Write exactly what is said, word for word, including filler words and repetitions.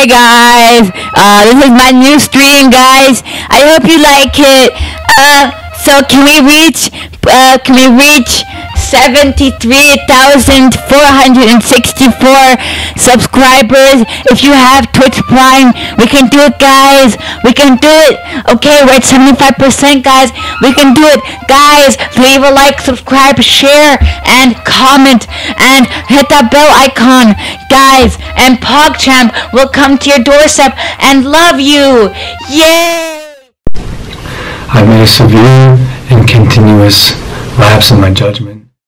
Hi guys, uh, this is my new stream, guys. I hope you like it. Uh, so can we reach, uh, can we reach seventy-three thousand four hundred sixty-four subscribers? If you have Twitch Prime, we can do it, guys. We can do it. Okay, we're at seventy-five percent, guys. We can do it, guys. Leave a like, subscribe, share, and comment, and hit that bell icon, guys. And PogChamp will come to your doorstep and love you. Yay! I made a severe and continuous lapse in my judgment.